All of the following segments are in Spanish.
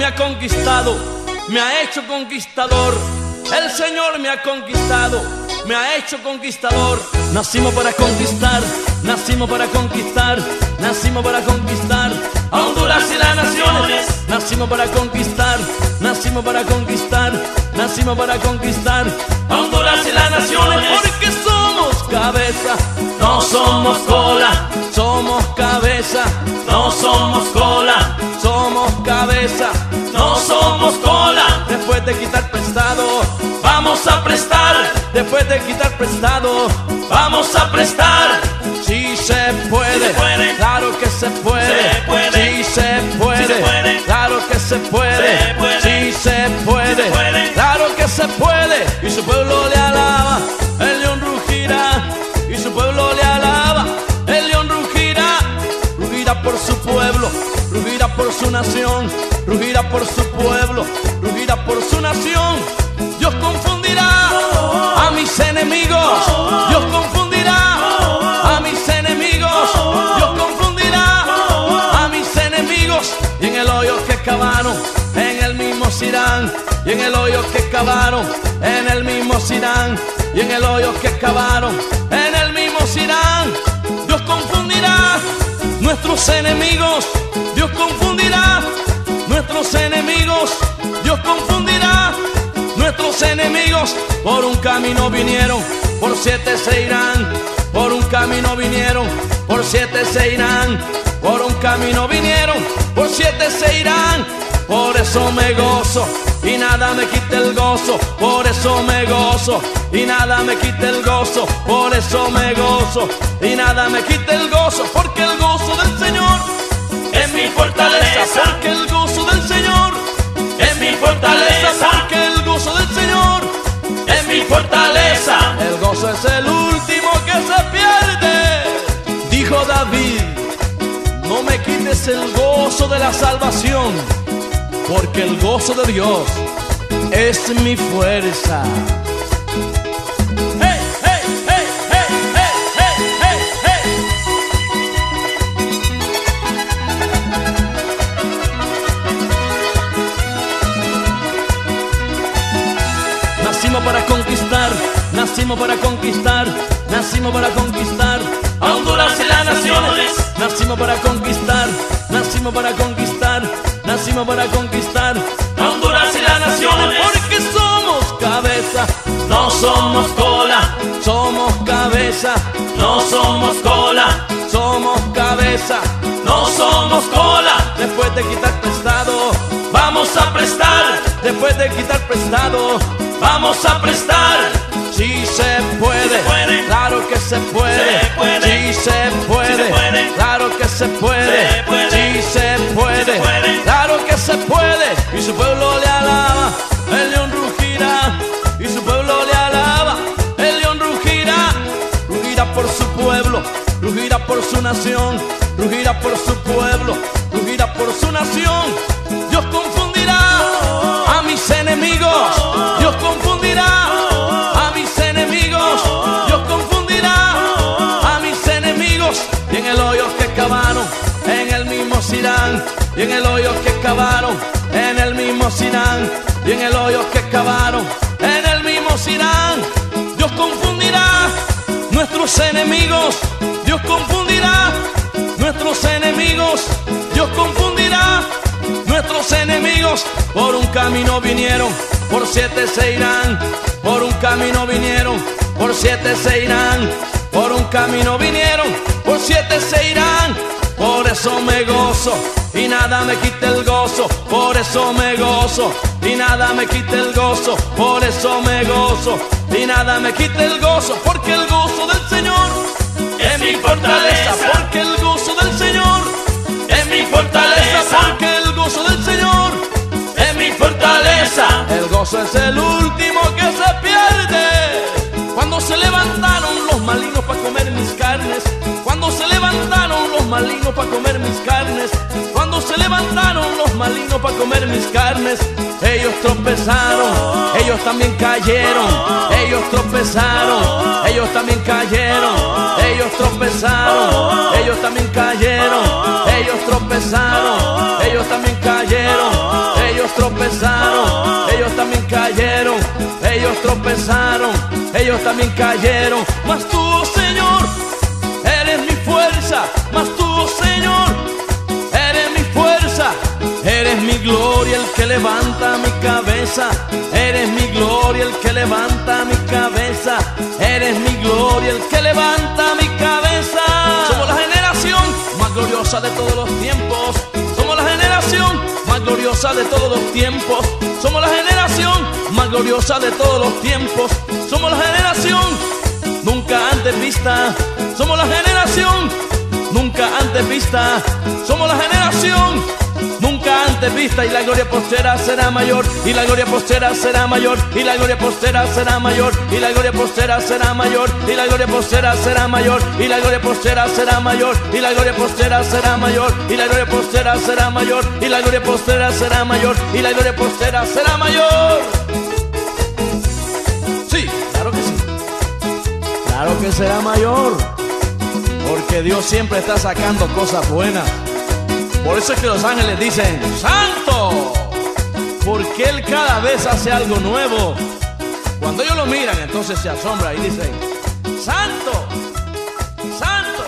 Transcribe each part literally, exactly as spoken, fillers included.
ha conquistado, me ha hecho conquistador. El Señor me ha conquistado, me ha hecho conquistador. Nacimos para conquistar, nacimos para conquistar, nacimos para conquistar a Honduras y las naciones. Nacimos para conquistar, nacimos para conquistar, nacimos para conquistar a Honduras y las naciones. Porque somos cabeza, no somos cola. Somos cabeza, no somos cola. Somos cabeza, no somos cola. Después de quitar prestado, vamos a prestar. Después de quitar prestado, vamos a prestar. Si se puede, si se puede, claro que se puede. Se puede. Si se puede, Si se puede, claro que se puede. Se puede. Si se puede, Si se puede, claro que se puede. Y su pueblo le alaba, el león rugirá. Y su pueblo le alaba, el león rugirá. Rugirá por su pueblo, rugirá por su nación, rugirá por su pueblo, rugirá por su nación. Dios confundirá a mis enemigos, Dios confundirá a mis enemigos, Dios confundirá a mis enemigos. Y en el hoyo que cavaron, en el mismo serán. Y en el hoyo que cavaron, en el mismo serán. Y en el hoyo que cavaron, en el mismo serán. Dios confundirá nuestros enemigos, Dios confundirá nuestros enemigos, Dios confundirá nuestros enemigos. Por un camino vinieron, por siete se irán. Por un camino vinieron, por siete se irán. Por un camino vinieron, por siete se irán. Por eso me gozo y nada me quita el gozo. Por eso me gozo y nada me quita el gozo. Por eso me gozo y nada me quita el gozo. Porque el gozo del Señor es mi fortaleza. Porque el gozo del Señor es mi fortaleza. Porque el gozo del Señor es mi fortaleza. El gozo es el último que se pierde. Dijo David: no me quites el gozo de la salvación, porque el gozo de Dios es mi fuerza. Hey, hey, hey, hey, hey, hey, hey, hey. Nacimos para conquistar, nacimos para conquistar, nacimos para conquistar a Honduras y las naciones. Nacimos para conquistar, nacimos para conquistar, nacimos para conquistar a Honduras y las naciones. Porque somos cabeza, no somos cola. Somos cabeza, no somos cola. Somos cabeza, no somos cola. Después de quitar prestado, vamos a prestar. Después de quitar prestado, vamos a prestar. Si se puede, si se puede, claro que se puede. Se puede. Si se puede, si se puede, claro que se puede. Se puede. Si se puede, si se puede, claro que se puede. Y su pueblo le alaba, el león rugirá. Y su pueblo le alaba, el león rugirá. Rugirá por su pueblo, rugirá por su nación, rugirá por su pueblo, rugirá por su nación. Dios confundirá a mis enemigos, Dios confundirá a mis enemigos, Dios confundirá a mis enemigos. Y en el hoyo que cavaron, en el mismo serán. Y en el hoyo que cavaron, en el mismo serán. Y en el hoyo que cavaron, en el mismo serán. Dios confundirá nuestros enemigos, Dios confundirá nuestros enemigos, Dios confundirá nuestros enemigos. Por un camino vinieron, por siete se irán. Por un camino vinieron, por siete se irán. Por un camino vinieron, por siete se irán. Por eso me gozo y nada me quita el gozo. Por eso me gozo y nada me quita el gozo. Por eso me gozo y nada me quita el gozo. Porque el gozo del Señor es mi fortaleza. Porque el gozo del Señor es mi fortaleza. Porque el gozo del Señor es mi fortaleza. El gozo es el último que se pierde. Cuando se levantaron los malignos para comer mis carnes, cuando se levantaron los malignos para comer mis carnes, cuando se levantaron los malignos para comer mis carnes, ellos tropezaron, ellos también cayeron, ellos tropezaron, ellos también cayeron, ellos tropezaron, ellos también cayeron, ellos tropezaron, ellos también cayeron, ellos tropezaron, ellos también cayeron, ellos tropezaron, ellos también cayeron. Mas tú, oh Señor, eres mi fuerza, mas tú, oh Señor, eres mi fuerza, eres mi gloria el que levanta mi cabeza, eres mi gloria el que levanta mi cabeza, eres mi gloria el que levanta mi cabeza. Somos la generación más gloriosa de todos los tiempos, somos la generación más gloriosa de todos los tiempos, somos la generación más gloriosa de todos los tiempos, somos la generación nunca antes vista, somos la generación nunca antes vista, somos la generación nunca antes vista, y la gloria postera será mayor, y la gloria postera será mayor, y la gloria postera será mayor, y la gloria postera será mayor, y la gloria postera será mayor, y la gloria postera será mayor, y la gloria postera será mayor, y la gloria postera será mayor, y la gloria postera será mayor, y la gloria postera será mayor. Sí, claro que sí, claro que será mayor, porque Dios siempre está sacando cosas buenas. Por eso es que los ángeles dicen ¡Santo! Porque Él cada vez hace algo nuevo. Cuando ellos lo miran, entonces se asombran y dicen ¡Santo! ¡Santo!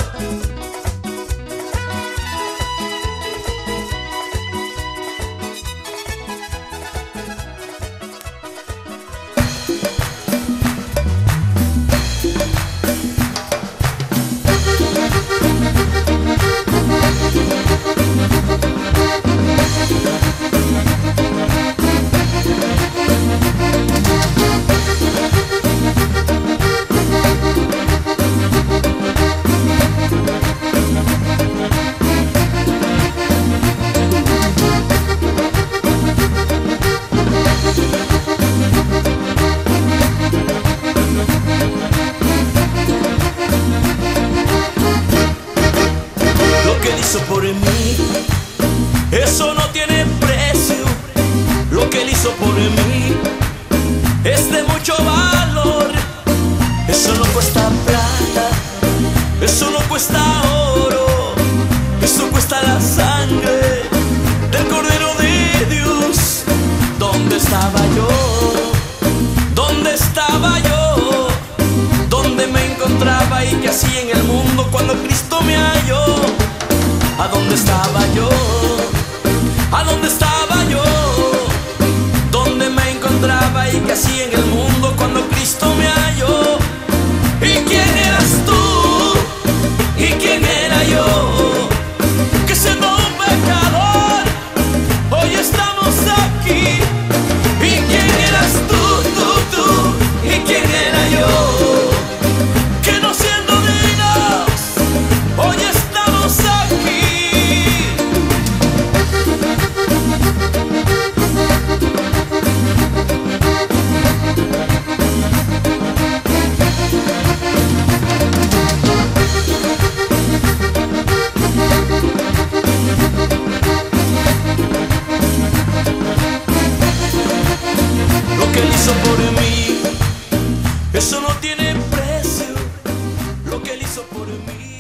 Por mí, eso no tiene precio. Lo que Él hizo por mí es de mucho valor. Eso no cuesta plata, eso no cuesta oro, eso cuesta la sangre del Cordero de Dios. ¿Dónde estaba yo? ¿Dónde estaba yo? ¿Dónde me encontraba y qué hacía en el mundo cuando Cristo me halló? ¿A dónde estaba yo? ¿A dónde estaba yo? ¿Dónde me encontraba y qué hacía en el mundo cuando Cristo me halló? ¿Y quién eras tú? ¿Y quién era yo? Que siendo un pecador, hoy estamos aquí. ¿Y quién eras tú, tú, tú? ¿Y quién era yo? Que no siendo dignos, hoy estamos aquí. Lo que Él hizo por mí, eso no tiene precio. Lo que Él hizo por mí.